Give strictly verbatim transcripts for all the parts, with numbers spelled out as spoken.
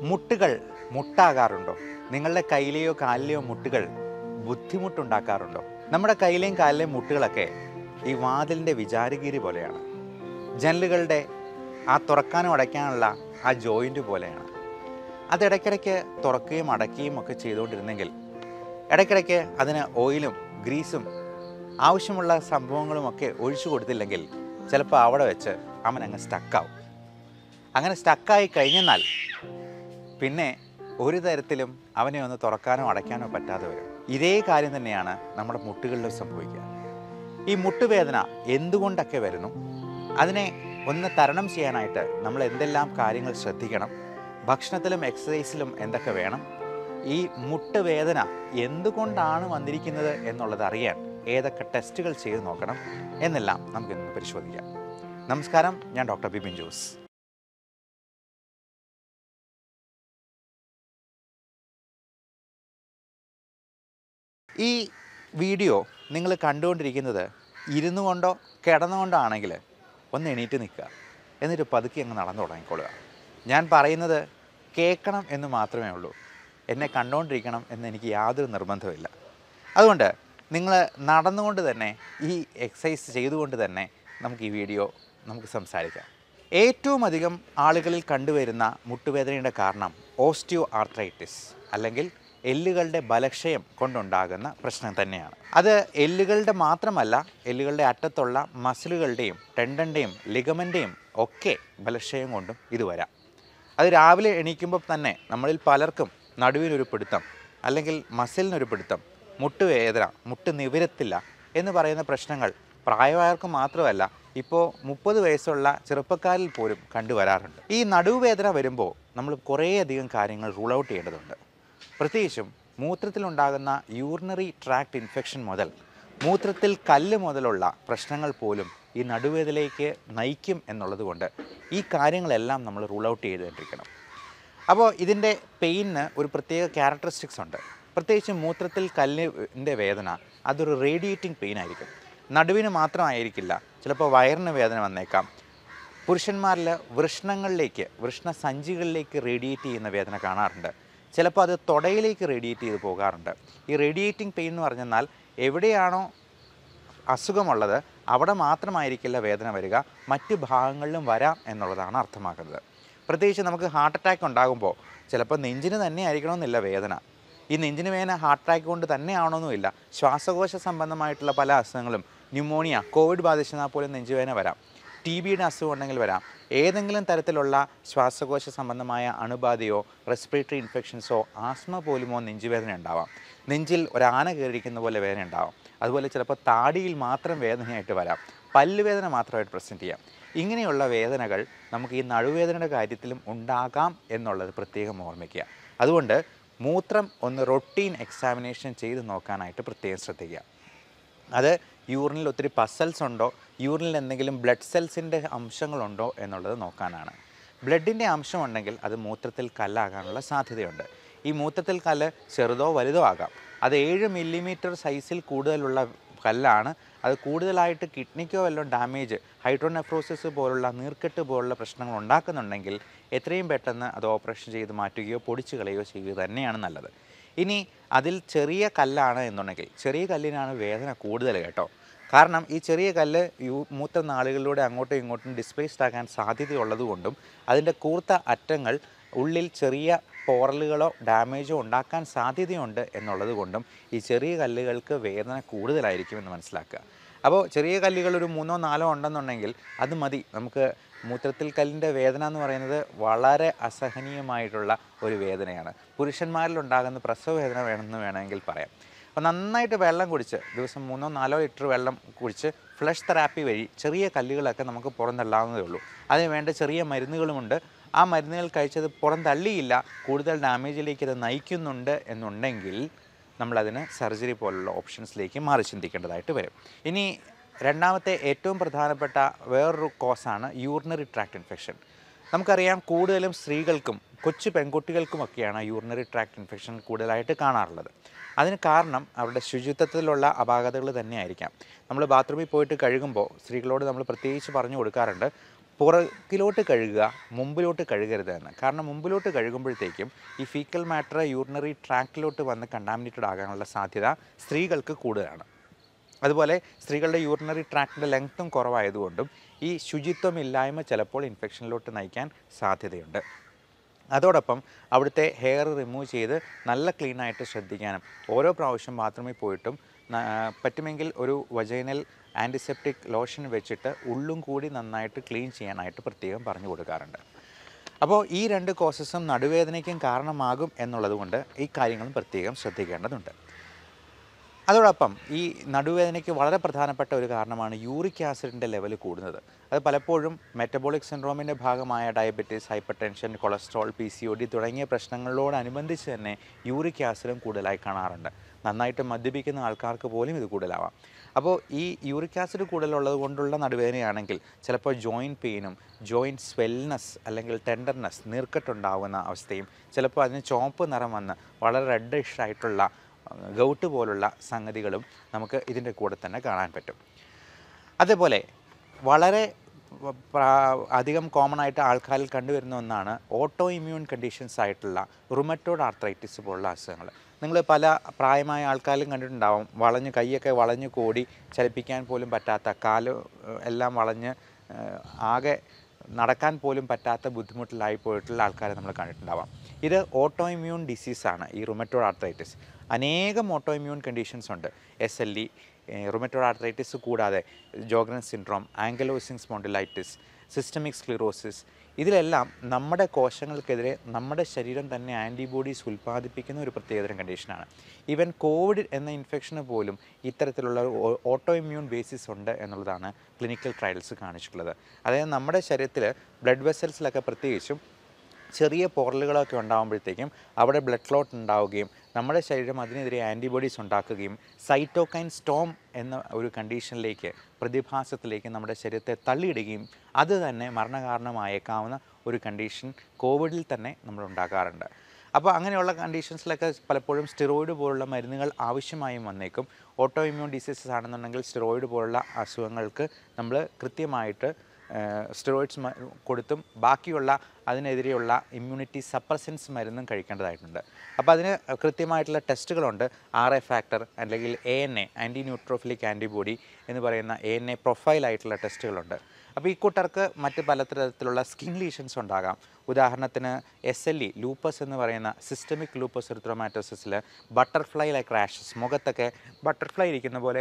മുട്ടുകൾ മുട്ടാകാറുണ്ടോ? നിങ്ങളുടെ കയ്യിലെയോ കാലിലെയോ മുട്ടുകൾ ബുദ്ധിമുട്ടുണ്ടാക്കാറുണ്ടോ? നമ്മുടെ കയ്യിലെയും കാലിലെയും മുട്ടുകളൊക്കെ ഈ വാതിലിൻ്റെ വിചാരഗിരി പോലെയാണ്. ജനലുകളുടെ ആ തുറക്കാനും അടയ്ക്കാനുള്ള ആ ജോയിൻ്റ് പോലെയാണ്. അത് ഇടയ്ക്കിടയ്ക്ക് തുറക്കുകയും അടയ്ക്കുകയും ഒക്കെ ചെയ്തുകൊണ്ടിരുന്നെങ്കിൽ, ഇടയ്ക്കിടയ്ക്ക് അതിന് ഓയിലും ഗ്രീസും ആവശ്യമുള്ള സംഭവങ്ങളുമൊക്കെ ഒഴിച്ചു കൊടുത്തില്ലെങ്കിൽ ചിലപ്പോൾ അവിടെ വെച്ച് അവൻ അങ്ങ് സ്റ്റക്കാവും. അങ്ങനെ സ്റ്റക്കായി കഴിഞ്ഞെന്നാൽ പിന്നെ ഒരു തരത്തിലും അവനെ ഒന്ന് തുറക്കാനോ അടയ്ക്കാനോ പറ്റാതെ വരും. ഇതേ കാര്യം തന്നെയാണ് നമ്മുടെ മുട്ടുകളിലും സംഭവിക്കുക. ഈ മുട്ടുവേദന എന്തുകൊണ്ടൊക്കെ വരുന്നു, അതിനെ ഒന്ന് തരണം ചെയ്യാനായിട്ട് നമ്മൾ എന്തെല്ലാം കാര്യങ്ങൾ ശ്രദ്ധിക്കണം, ഭക്ഷണത്തിലും എക്സസൈസിലും എന്തൊക്കെ വേണം, ഈ മുട്ടുവേദന എന്തുകൊണ്ടാണ് വന്നിരിക്കുന്നത് എന്നുള്ളത് അറിയാൻ ഏതൊക്കെ ടെസ്റ്റുകൾ ചെയ്ത് നോക്കണം എന്നെല്ലാം നമുക്കിന്ന് പരിശോധിക്കാം. നമസ്കാരം, ഞാൻ ഡോക്ടർ ബിപിൻ ജോസ്. ഈ വീഡിയോ നിങ്ങൾ കണ്ടുകൊണ്ടിരിക്കുന്നത് ഇരുന്നു കൊണ്ടോ കിടന്നുകൊണ്ടോ ആണെങ്കിൽ ഒന്ന് എണീറ്റ് നിൽക്കുക, എന്നിട്ട് പതുക്കെ അങ്ങ് നടന്നു തുടങ്ങിക്കൊള്ളുക. ഞാൻ പറയുന്നത് കേൾക്കണം എന്ന് മാത്രമേ ഉള്ളൂ, എന്നെ കണ്ടുകൊണ്ടിരിക്കണം എന്ന് എനിക്ക് യാതൊരു നിർബന്ധമില്ല. അതുകൊണ്ട് നിങ്ങൾ നടന്നുകൊണ്ട് തന്നെ, ഈ എക്സസൈസ് ചെയ്തുകൊണ്ട് തന്നെ നമുക്ക് ഈ വീഡിയോ നമുക്ക് സംസാരിക്കാം. ഏറ്റവും അധികം ആളുകളിൽ കണ്ടുവരുന്ന മുട്ടുവേദനയുടെ കാരണം ഓസ്റ്റിയോ ആർത്രൈറ്റിസ് അല്ലെങ്കിൽ എല്ലുകളുടെ ബലക്ഷയം കൊണ്ടുണ്ടാകുന്ന പ്രശ്നം തന്നെയാണ്. അത് എല്ലുകളുടെ മാത്രമല്ല, എല്ലുകളുടെ അറ്റത്തുള്ള മസിലുകളുടെയും ടെൻഡൻ്റെയും ലിഗമെൻ്റെയും ഒക്കെ ബലക്ഷയം കൊണ്ടും ഇത് വരാം. അത് രാവിലെ എണീക്കുമ്പോൾ തന്നെ നമ്മളിൽ പലർക്കും നടുവിനൊരു പിടുത്തം അല്ലെങ്കിൽ മസിലിനൊരു പിടുത്തം, മുട്ടുവേദന, മുട്ട് നിവരത്തില്ല എന്ന് പറയുന്ന പ്രശ്നങ്ങൾ പ്രായമായവർക്ക് മാത്രമല്ല, ഇപ്പോൾ മുപ്പത് വയസ്സുള്ള ചെറുപ്പക്കാരിൽ പോലും കണ്ടുവരാറുണ്ട്. ഈ നടുവേദന വരുമ്പോൾ നമ്മൾ കുറേയധികം കാര്യങ്ങൾ റൂൾ ഔട്ട് ചെയ്യേണ്ടതുണ്ട്. പ്രത്യേകിച്ചും മൂത്രത്തിലുണ്ടാകുന്ന യൂറിനറി ട്രാക്ട് ഇൻഫെക്ഷൻ മുതൽ മൂത്രത്തിൽ കല്ല് മുതലുള്ള പ്രശ്നങ്ങൾ പോലും ഈ നടുവേദനയിലേക്ക് നയിക്കും എന്നുള്ളത് കൊണ്ട് ഈ കാര്യങ്ങളെല്ലാം നമ്മൾ റൂൾ ഔട്ട് ചെയ്തുകൊണ്ടിരിക്കണം. അപ്പോൾ ഇതിൻ്റെ പെയിനിന് ഒരു പ്രത്യേക ക്യാരക്ടറിസ്റ്റിക്സ് ഉണ്ട്. പ്രത്യേകിച്ച് മൂത്രത്തിൽ കല്ലിൻ്റെ വേദന അതൊരു റേഡിയേറ്റിംഗ് പെയിൻ ആയിരിക്കും. നടുവിന് മാത്രമായിരിക്കില്ല, ചിലപ്പോൾ വയറിന് വേദന വന്നേക്കാം. പുരുഷന്മാരിൽ വൃഷ്ണങ്ങളിലേക്ക്, വൃഷ്ണസഞ്ചികളിലേക്ക് റേഡിയേറ്റ് ചെയ്യുന്ന വേദന കാണാറുണ്ട്. ചിലപ്പോൾ അത് തുടയിലേക്ക് റേഡിയേറ്റ് ചെയ്ത് പോകാറുണ്ട്. ഈ റേഡിയേറ്റിംഗ് പെയിൻ എന്ന് പറഞ്ഞാൽ എവിടെയാണോ അസുഖമുള്ളത് അവിടെ മാത്രമായിരിക്കില്ല വേദന വരിക, മറ്റ് ഭാഗങ്ങളിലും വരാം എന്നുള്ളതാണ് അർത്ഥമാക്കുന്നത്. പ്രത്യേകിച്ച് നമുക്ക് ഹാർട്ട് അറ്റാക്ക് ഉണ്ടാകുമ്പോൾ ചിലപ്പോൾ നെഞ്ചിന് തന്നെ ആയിരിക്കണമെന്നില്ല വേദന. ഈ നെഞ്ചിന് വേദന ഹാർട്ട് അറ്റാക്ക് കൊണ്ട് തന്നെ ആവണമെന്നുമില്ല. ശ്വാസകോശ സംബന്ധമായിട്ടുള്ള പല അസുഖങ്ങളും, ന്യൂമോണിയ, കോവിഡ് ബാധിച്ചെന്നാൽ പോലും നെഞ്ചുവേദന വരാം. ടി ബിയുടെ അസുഖം ഉണ്ടെങ്കിൽ വരാം. ഏതെങ്കിലും തരത്തിലുള്ള ശ്വാസകോശ സംബന്ധമായ അണുബാധയോ റെസ്പിറേറ്ററി ഇൻഫെക്ഷൻസോ ആസ്മ പോലുമോ നെഞ്ചുവേദന ഉണ്ടാവാം. നെഞ്ചിൽ ഒരാന കയറിയിരിക്കുന്ന പോലെ വേദന ഉണ്ടാവാം. അതുപോലെ ചിലപ്പോൾ താടിയിൽ മാത്രം വേദനയായിട്ട് വരാം, പല്ലുവേദന മാത്രമായിട്ട് പ്രസൻറ്റ് ചെയ്യാം. ഇങ്ങനെയുള്ള വേദനകൾ നമുക്ക് ഈ നടുവേദനയുടെ കാര്യത്തിലും ഉണ്ടാകാം എന്നുള്ളത് പ്രത്യേകം ഓർമ്മിക്കുക. അതുകൊണ്ട് മൂത്രം ഒന്ന് റൊട്ടീൻ എക്സാമിനേഷൻ ചെയ്ത് നോക്കാനായിട്ട് പ്രത്യേകം ശ്രദ്ധിക്കുക. അത് യൂറിനിൽ ഒത്തിരി പസൽസ് ഉണ്ടോ, യൂറിനിൽ എന്തെങ്കിലും ബ്ലഡ് സെൽസിൻ്റെ അംശങ്ങളുണ്ടോ എന്നുള്ളത് നോക്കാനാണ്. ബ്ലഡിൻ്റെ അംശം ഉണ്ടെങ്കിൽ അത് മൂത്രത്തിൽ കല്ലാകാനുള്ള സാധ്യതയുണ്ട്. ഈ മൂത്രത്തിൽ കല്ല് ചെറുതോ വലുതോ ആകാം. അത് ഏഴ് മില്ലിമീറ്റർ സൈസിൽ കൂടുതലുള്ള കല്ലാണ്. അത് കൂടുതലായിട്ട് കിഡ്നിക്കോ വല്ലതും ഡാമേജ്, ഹൈഡ്രോനെഫ്രോസിസ് പോലുള്ള നീർക്കെട്ട് പോലുള്ള പ്രശ്നങ്ങൾ ഉണ്ടാക്കുന്നുണ്ടെങ്കിൽ എത്രയും പെട്ടെന്ന് അത് ഓപ്പറേഷൻ ചെയ്ത് മാറ്റുകയോ പൊടിച്ച് കളയുകയോ ചെയ്യുക തന്നെയാണ് നല്ലത്. ഇനി അതിൽ ചെറിയ കല്ലാണ് എന്നുണ്ടെങ്കിൽ, ചെറിയ കല്ലിനാണ് വേദന കൂടുതൽ കേട്ടോ. കാരണം ഈ ചെറിയ കല്ല് യൂ മൂത്രനാളികളിലൂടെ അങ്ങോട്ടും ഇങ്ങോട്ടും ഡിസ്പ്ലേസ്ഡ് ആകാൻ സാധ്യതയുള്ളതുകൊണ്ടും അതിൻ്റെ കൂർത്ത അറ്റങ്ങൾ ഉള്ളിൽ ചെറിയ പോറലുകളോ ഡാമേജോ ഉണ്ടാക്കാൻ സാധ്യതയുണ്ട് എന്നുള്ളത് കൊണ്ടും ഈ ചെറിയ കല്ലുകൾക്ക് വേദന കൂടുതലായിരിക്കുമെന്ന് മനസ്സിലാക്കുക. അപ്പോൾ ചെറിയ കല്ലുകൾ ഒരു മൂന്നോ നാലോ ഉണ്ടെന്നുണ്ടെങ്കിൽ അത് മതി. നമുക്ക് മൂത്രത്തിൽ കല്ലിൻ്റെ വേദന എന്ന് പറയുന്നത് വളരെ അസഹനീയമായിട്ടുള്ള ഒരു വേദനയാണ്. പുരുഷന്മാരിലുണ്ടാകുന്ന പ്രസവ വേദന വേണമെന്ന് വേണമെങ്കിൽ പറയാം. അപ്പോൾ നന്നായിട്ട് വെള്ളം കുടിച്ച്, ദിവസം മൂന്നോ നാലോ ലിറ്റർ വെള്ളം കുടിച്ച് ഫ്ലഷ് തെറാപ്പി വഴി ചെറിയ കല്ലുകളൊക്കെ നമുക്ക് പുറന്തള്ളാവുന്നതേ ഉള്ളൂ. അതിന് വേണ്ട ചെറിയ മരുന്നുകളുമുണ്ട്. ആ മരുന്നുകൾ കഴിച്ചത് പുറം തള്ളിയില്ല, കൂടുതൽ ഡാമേജിലേക്ക് അത് നയിക്കുന്നുണ്ട് എന്നുണ്ടെങ്കിൽ നമ്മളതിന് സർജറി പോലുള്ള ഓപ്ഷൻസിലേക്ക് മാറി ചിന്തിക്കേണ്ടതായിട്ട് വരും. ഇനി രണ്ടാമത്തെ ഏറ്റവും പ്രധാനപ്പെട്ട വേറൊരു കോസാണ് യൂറിനറി ട്രാക്ട് ഇൻഫെക്ഷൻ. നമുക്കറിയാം, കൂടുതലും സ്ത്രീകൾക്കും കൊച്ചു പെൺകുട്ടികൾക്കുമൊക്കെയാണ് യൂറിനറി ട്രാക്ട് ഇൻഫെക്ഷൻ കൂടുതലായിട്ട് കാണാറുള്ളത്. അതിന് കാരണം അവരുടെ ശുചിത്വത്തിലുള്ള അപാകതകൾ തന്നെയായിരിക്കാം. നമ്മൾ ബാത്റൂമിൽ പോയിട്ട് കഴുകുമ്പോൾ സ്ത്രീകളോട് നമ്മൾ പ്രത്യേകിച്ച് പറഞ്ഞു കൊടുക്കാറുണ്ട്, പുറകിലോട്ട് കഴുകുക, മുമ്പിലോട്ട് കഴുകരുത് എന്ന്. കാരണം മുമ്പിലോട്ട് കഴുകുമ്പോഴത്തേക്കും ഈ ഫീക്കൽ മാറ്റർ യൂറിനറി ട്രാക്റ്റിലോട്ട് വന്ന് കണ്ടാമിനേറ്റഡ് ആകാനുള്ള സാധ്യത സ്ത്രീകൾക്ക് കൂടുതലാണ്. അതുപോലെ സ്ത്രീകളുടെ യൂറിനറി ട്രാക്റ്റിൻ്റെ ലെങ്ത്തും കുറവായതുകൊണ്ടും ഈ ശുചിത്വമില്ലായ്മ ചിലപ്പോൾ ഇൻഫെക്ഷനിലോട്ട് നയിക്കാൻ സാധ്യതയുണ്ട്. അതോടൊപ്പം അവിടുത്തെ ഹെയർ റിമൂവ് ചെയ്ത് നല്ല ക്ലീനായിട്ട് ശ്രദ്ധിക്കാനും ഓരോ പ്രാവശ്യം ബാത്റൂമിൽ പോയിട്ടും പറ്റുമെങ്കിൽ ഒരു വജൈനൽ ആൻറ്റിസെപ്റ്റിക് ലോഷൻ വെച്ചിട്ട് ഉള്ളും കൂടി നന്നായിട്ട് ക്ലീൻ ചെയ്യാനായിട്ട് പ്രത്യേകം പറഞ്ഞു കൊടുക്കാറുണ്ട്. അപ്പോൾ ഈ രണ്ട് കോസസും നടുവേദനയ്ക്കും കാരണമാകും എന്നുള്ളതുകൊണ്ട് ഈ കാര്യങ്ങളും പ്രത്യേകം ശ്രദ്ധിക്കേണ്ടതുണ്ട്. അതോടൊപ്പം ഈ നടുവേദനയ്ക്ക് വളരെ പ്രധാനപ്പെട്ട ഒരു കാരണമാണ് യൂറിക് ആസിഡിൻ്റെ ലെവൽ കൂടുന്നത്. അത് പലപ്പോഴും മെറ്റബോളിക് സിൻഡ്രോമിൻ്റെ ഭാഗമായ diabetes, hypertension, cholesterol, P C O D തുടങ്ങിയ പ്രശ്നങ്ങളോടനുബന്ധിച്ച് തന്നെ യൂറിക് ആസിഡും കൂടുതലായി കാണാറുണ്ട്. നന്നായിട്ട് മദ്യപിക്കുന്ന ആൾക്കാർക്ക് പോലും ഇത് കൂടുതലാവാം. അപ്പോൾ ഈ യൂറിക് ആസിഡ് കൂടുതലുള്ളത് കൊണ്ടുള്ള നടുവേദനയാണെങ്കിൽ ചിലപ്പോൾ ജോയിൻറ്റ് പെയിനും ജോയിൻറ്റ് സ്വെൽനെസ് അല്ലെങ്കിൽ ടെൻഡർനെസ്, നീർക്കെട്ടുണ്ടാകുന്ന അവസ്ഥയും ചിലപ്പോൾ അതിന് ചുവപ്പ് നിറം വന്ന് വളരെ റെഡിഷ് ആയിട്ടുള്ള ഗൗട്ട് പോലുള്ള സംഗതികളും നമുക്ക് ഇതിൻ്റെ കൂടെ തന്നെ കാണാൻ പറ്റും. അതേപോലെ വളരെ അധികം കോമൺ ആയിട്ട് ആൾക്കാരിൽ കണ്ടുവരുന്ന ഒന്നാണ് ഓട്ടോ ഇമ്മ്യൂൺ കണ്ടീഷൻസ് ആയിട്ടുള്ള റുമറ്റോയ്ഡ് ആർത്രൈറ്റിസ് പോലുള്ള അസുഖങ്ങൾ. നിങ്ങൾ പല പ്രായമായ ആൾക്കാരും കണ്ടിട്ടുണ്ടാവും, വളഞ്ഞ് കൈയൊക്കെ വളഞ്ഞ് കൂടി ചലിപ്പിക്കാൻ പോലും പറ്റാത്ത, കാല് എല്ലാം വളഞ്ഞ് ആകെ നടക്കാൻ പോലും പറ്റാത്ത ബുദ്ധിമുട്ടിലായി പോയിട്ടുള്ള ആൾക്കാരെ നമ്മൾ കണ്ടിട്ടുണ്ടാവാം. ഇത് ഓട്ടോ ഇമ്മ്യൂൺ ഡിസീസാണ് ഈ റുമറ്റോയ്ഡ് ആർത്രൈറ്റിസ്. അനേകം ഓട്ടോ ഇമ്മ്യൂൺ കണ്ടീഷൻസ് ഉണ്ട്. S L E, rheumatoid arthritis കൂടാതെ Sjogren's syndrome, ankylosing spondylitis, systemic sclerosis, ഇതിലെല്ലാം നമ്മുടെ കോശങ്ങൾക്കെതിരെ നമ്മുടെ ശരീരം തന്നെ ആൻറ്റിബോഡീസ് ഉൽപ്പാദിപ്പിക്കുന്ന ഒരു പ്രത്യേകതരം കണ്ടീഷനാണ്. ഈവൻ കോവിഡ് എന്ന ഇൻഫെക്ഷന് പോലും ഇത്തരത്തിലുള്ള ഓട്ടോ ഇമ്മ്യൂൺ ബേസിസ് ഉണ്ട് എന്നുള്ളതാണ് ക്ലിനിക്കൽ ട്രയൽസ് കാണിച്ചിട്ടുള്ളത്. അതായത് നമ്മുടെ ശരീരത്തിൽ ബ്ലഡ് വെസൽസിലൊക്കെ പ്രത്യേകിച്ചും ചെറിയ പോറലുകളൊക്കെ ഉണ്ടാകുമ്പോഴത്തേക്കും അവിടെ ബ്ലഡ് ക്ലോട്ട് ഉണ്ടാവുകയും നമ്മുടെ ശരീരം അതിനെതിരെ ആൻറ്റിബോഡീസ് ഉണ്ടാക്കുകയും സൈറ്റോകൈൻ സ്റ്റോം എന്ന ഒരു കണ്ടീഷനിലേക്ക്, പ്രതിഭാസത്തിലേക്ക് നമ്മുടെ ശരീരത്തെ തള്ളിയിടുകയും അത് തന്നെ മരണകാരണമായേക്കാവുന്ന ഒരു കണ്ടീഷൻ കോവിഡിൽ തന്നെ നമ്മൾ ഉണ്ടാകാറുണ്ട്. അപ്പോൾ അങ്ങനെയുള്ള കണ്ടീഷൻസിലൊക്കെ പലപ്പോഴും സ്റ്റിറോയിഡ് പോലുള്ള മരുന്നുകൾ ആവശ്യമായും വന്നേക്കും. ഓട്ടോ ഇമ്മ്യൂൺ ഡിസീസസ് ആണെന്നുണ്ടെങ്കിൽ സ്റ്റിറോയിഡ് പോലുള്ള അസുഖങ്ങൾക്ക് നമ്മൾ കൃത്യമായിട്ട് സ്റ്റിറോയിഡ്സ് കൊടുത്തും ബാക്കിയുള്ള അതിനെതിരെയുള്ള ഇമ്മ്യൂണിറ്റി സപ്രസൻസ് മരുന്നും കഴിക്കേണ്ടതായിട്ടുണ്ട്. അപ്പോൾ അതിന് കൃത്യമായിട്ടുള്ള ടെസ്റ്റുകളുണ്ട്. ആർ എ ഫാക്ടർ അല്ലെങ്കിൽ A N A, anti neutrophilic antibody എന്ന് പറയുന്ന എ എൻ എ പ്രൊഫൈലായിട്ടുള്ള ടെസ്റ്റുകളുണ്ട്. അപ്പോൾ ഈ കൂട്ടർക്ക് മറ്റ് പലതരത്തിലുള്ള സ്കിൻ ലീഷൻസ് ഉണ്ടാകാം. ഉദാഹരണത്തിന് എസ് എൽ ഇ, ലൂപ്പസ് എന്ന് പറയുന്ന സിസ്റ്റമിക് ലൂപ്പസ് എറിത്രോമാറ്റോസിസിൽ ബട്ടർഫ്ലൈ ലൈക്ക് റാഷസ്, മുഖത്തൊക്കെ ബട്ടർഫ്ലൈ ഇരിക്കുന്ന പോലെ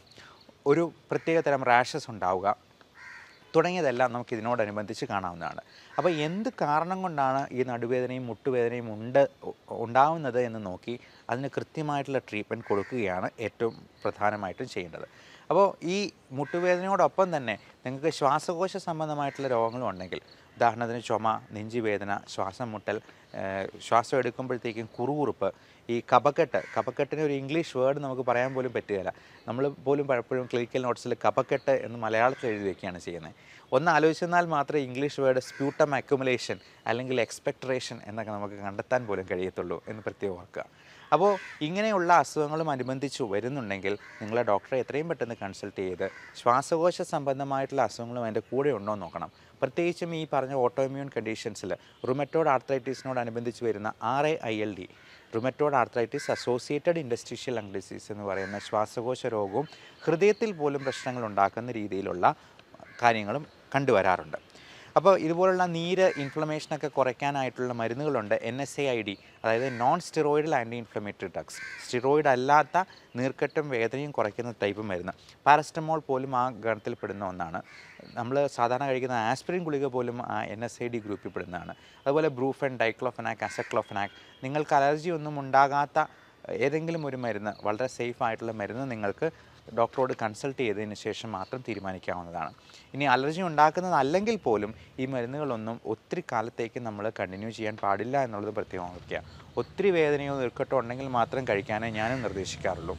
ഒരു പ്രത്യേകതരം റാഷസ് ഉണ്ടാവുക തുടങ്ങിയതെല്ലാം നമുക്ക് ഇതിനോടനുബന്ധിച്ച് കാണാവുന്നതാണ്. അപ്പോൾ എന്ത് കാരണം കൊണ്ടാണ് ഈ നടുവേദനയും മുട്ടുവേദനയും ഉണ്ട് ഉണ്ടാവുന്നത് എന്ന് നോക്കി അതിന് കൃത്യമായിട്ടുള്ള ട്രീറ്റ്മെൻറ്റ് കൊടുക്കുകയാണ് ഏറ്റവും പ്രധാനമായിട്ടും ചെയ്യേണ്ടത്. അപ്പോൾ ഈ മുട്ടുവേദനയോടൊപ്പം തന്നെ നിങ്ങൾക്ക് ശ്വാസകോശ സംബന്ധമായിട്ടുള്ള രോഗങ്ങളും ഉണ്ടെങ്കിൽ, ഉദാഹരണത്തിന് ചുമ, നെഞ്ചുവേദന, ശ്വാസം മുട്ടൽ, ശ്വാസം എടുക്കുമ്പോഴത്തേക്കും കുറുകുറുപ്പ്, ഈ കഫക്കെട്ട്, കഫക്കെട്ടിന് ഒരു ഇംഗ്ലീഷ് വേർഡ് നമുക്ക് പറയാൻ പോലും പറ്റുകയില്ല. നമ്മൾ പോലും പലപ്പോഴും ക്ലിനിക്കൽ നോട്ട്സിൽ കഫക്കെട്ട് എന്ന് മലയാളത്തിൽ എഴുതി വയ്ക്കുകയാണ് ചെയ്യുന്നത്. ഒന്ന് ആലോചിച്ചെന്നാൽ മാത്രമേ ഇംഗ്ലീഷ് വേർഡ് സ്പ്യൂട്ടം അക്യുമുലേഷൻ അല്ലെങ്കിൽ എക്സ്പെക്ട്രേഷൻ എന്നൊക്കെ നമുക്ക് കണ്ടെത്താൻ പോലും കഴിയത്തുള്ളൂ എന്ന് പ്രത്യേകം ഓർക്കുക. അപ്പോൾ ഇങ്ങനെയുള്ള അസുഖങ്ങളും അനുബന്ധിച്ച് വരുന്നുണ്ടെങ്കിൽ നിങ്ങളെ ഡോക്ടറെ എത്രയും പെട്ടെന്ന് കൺസൾട്ട് ചെയ്ത് ശ്വാസകോശ സംബന്ധമായിട്ടുള്ള അസുഖങ്ങളും അതിൻ്റെ കൂടെ ഉണ്ടോ എന്ന് നോക്കണം. പ്രത്യേകിച്ചും ഈ പറഞ്ഞ ഓട്ടോ ഇമ്മ്യൂൺ കണ്ടീഷൻസിൽ റുമറ്റോയ്ഡ് ആർത്രൈറ്റിസിനോടനുബന്ധിച്ച് വരുന്ന R A I L D, rheumatoid arthritis associated interstitial lung disease എന്ന് പറയുന്ന ശ്വാസകോശ രോഗവും ഹൃദയത്തിൽ പോലും പ്രശ്നങ്ങൾ ഉണ്ടാക്കുന്ന രീതിയിലുള്ള കാര്യങ്ങളും കണ്ടുവരാറുണ്ട്. അപ്പോൾ ഇതുപോലുള്ള നീര്, ഇൻഫ്ലമേഷനൊക്കെ കുറയ്ക്കാനായിട്ടുള്ള മരുന്നുകളുണ്ട്. N S A I D, അതായത് non steroidal anti inflammatory drugs, steroid അല്ലാത്ത നീർക്കെട്ടും വേദനയും കുറയ്ക്കുന്ന ടൈപ്പ് മരുന്ന്. പാരസ്റ്റമോൾ പോലും ആ ഗണത്തിൽപ്പെടുന്ന ഒന്നാണ്. നമ്മൾ സാധാരണ കഴിക്കുന്ന ആസ്പിരിൻ ഗുളിക പോലും ആ എൻ എസ് ഐ ഡി ഗ്രൂപ്പിൽ പെടുന്നതാണ്. അതുപോലെ ബ്രൂഫൻ, ഡൈക്ലോഫെനാക്, അസക്ലോഫെനാക്, നിങ്ങൾക്ക് അലർജി ഒന്നും ഉണ്ടാകാത്ത ഏതെങ്കിലും ഒരു മരുന്ന്, വളരെ സേഫ് ആയിട്ടുള്ള മരുന്ന് നിങ്ങൾക്ക് ഡോക്ടറോട് കൺസൾട്ട് ചെയ്തതിന് ശേഷം മാത്രം തീരുമാനിക്കാവുന്നതാണ്. ഇനി അലർജി ഉണ്ടാക്കുന്നതല്ലെങ്കിൽ പോലും ഈ മരുന്നുകളൊന്നും ഒത്തിരി കാലത്തേക്ക് നമ്മൾ കണ്ടിന്യൂ ചെയ്യാൻ പാടില്ല എന്നുള്ളത് പ്രത്യേകം ഓർക്കുക. ഒത്തിരി വേദനയോ നീർക്കെട്ടോ ഉണ്ടെങ്കിൽ മാത്രം കഴിക്കാനേ ഞാനും നിർദ്ദേശിക്കാറുള്ളൂ.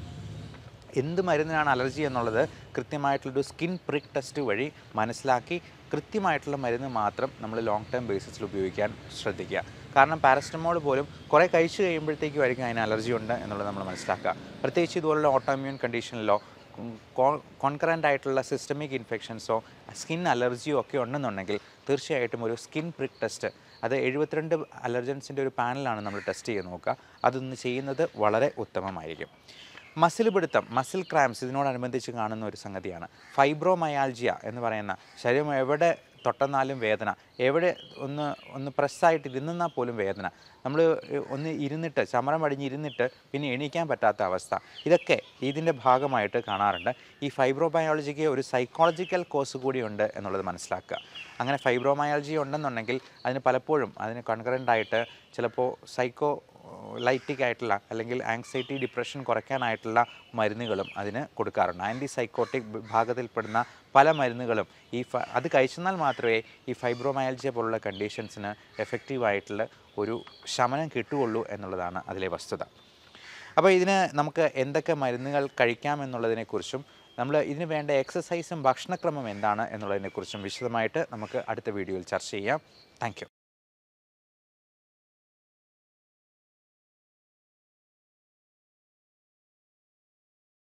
എന്ത് മരുന്നിനാണ് അലർജി എന്നുള്ളത് കൃത്യമായിട്ടുള്ളൊരു സ്കിൻ പ്രിക്ക് ടെസ്റ്റ് വഴി മനസ്സിലാക്കി കൃത്യമായിട്ടുള്ള മരുന്ന് മാത്രം നമ്മൾ ലോങ് ടേം ബേസിസിൽ ഉപയോഗിക്കാൻ ശ്രദ്ധിക്കുക. കാരണം പാരസ്റ്റമോൾ പോലും കുറേ കഴിച്ച് കഴിയുമ്പോഴത്തേക്കും ആയിരിക്കും അതിന് അലർജി ഉണ്ട് എന്നുള്ളത് നമ്മൾ മനസ്സിലാക്കുക. പ്രത്യേകിച്ച് ഇതുപോലുള്ള ഓട്ടോ ഇമ്മ്യൂൺ കണ്ടീഷനിലോ കോൺകറൻ്റ് ആയിട്ടുള്ള സിസ്റ്റമിക് ഇൻഫെക്ഷൻസോ സ്കിൻ അലർജിയോ ഒക്കെ ഉണ്ടെന്നുണ്ടെങ്കിൽ തീർച്ചയായിട്ടും ഒരു സ്കിൻ പ്രിക്ക് ടെസ്റ്റ്, അത് എഴുപത്തിരണ്ട് അലർജൻസിൻ്റെ ഒരു പാനലാണ് നമ്മൾ ടെസ്റ്റ് ചെയ്ത് നോക്കുക. അതൊന്ന് ചെയ്യുന്നത് വളരെ ഉത്തമമായിരിക്കും. മസിൽ പിടുത്തം, മസിൽ ക്രാംസ് ഇതിനോടനുബന്ധിച്ച് കാണുന്ന ഒരു സംഗതിയാണ്. ഫൈബ്രോമയാൽജിയ എന്ന് പറയുന്ന, ശരീരം എവിടെ തൊട്ടെന്നാലും വേദന, എവിടെ ഒന്ന് ഒന്ന് പ്രസ്സായിട്ട് ഇരുന്നാൽ പോലും വേദന, നമ്മൾ ഒന്ന് ഇരുന്നിട്ട് ചമരം അടിഞ്ഞ് ഇരുന്നിട്ട് പിന്നെ എണീക്കാൻ പറ്റാത്ത അവസ്ഥ, ഇതൊക്കെ ഇതിൻ്റെ ഭാഗമായിട്ട് കാണാറുണ്ട്. ഈ ഫൈബ്രോമയാൾജിക്ക് ഒരു സൈക്കോളജിക്കൽ കോസ് കൂടിയുണ്ട് എന്നുള്ളത് മനസ്സിലാക്കുക. അങ്ങനെ ഫൈബ്രോമയാൾജി ഉണ്ടെന്നുണ്ടെങ്കിൽ അതിന് പലപ്പോഴും അതിന് കൺകറൻ്റായിട്ട് ചിലപ്പോൾ സൈക്കോ ലൈറ്റിക് ആയിട്ടുള്ള അല്ലെങ്കിൽ ആങ്സൈറ്റി ഡിപ്രഷൻ കുറയ്ക്കാനായിട്ടുള്ള മരുന്നുകളും അതിന് കൊടുക്കാറുണ്ട്. ആൻറ്റി സൈക്കോട്ടിക് വിഭാഗത്തിൽപ്പെടുന്ന പല മരുന്നുകളും ഈ ഫ അത് കഴിച്ചെന്നാൽ മാത്രമേ ഈ ഫൈബ്രോമയാൽജിയ പോലുള്ള കണ്ടീഷൻസിന് എഫക്റ്റീവായിട്ടുള്ള ഒരു ശമനം കിട്ടുകയുള്ളൂ എന്നുള്ളതാണ് അതിലെ വസ്തുത. അപ്പോൾ ഇതിന് നമുക്ക് എന്തൊക്കെ മരുന്നുകൾ കഴിക്കാമെന്നുള്ളതിനെക്കുറിച്ചും നമ്മൾ ഇതിന് വേണ്ട എക്സസൈസും ഭക്ഷണക്രമം എന്താണ് എന്നുള്ളതിനെക്കുറിച്ചും വിശദമായിട്ട് നമുക്ക് അടുത്ത വീഡിയോയിൽ ചർച്ച ചെയ്യാം. Thank U.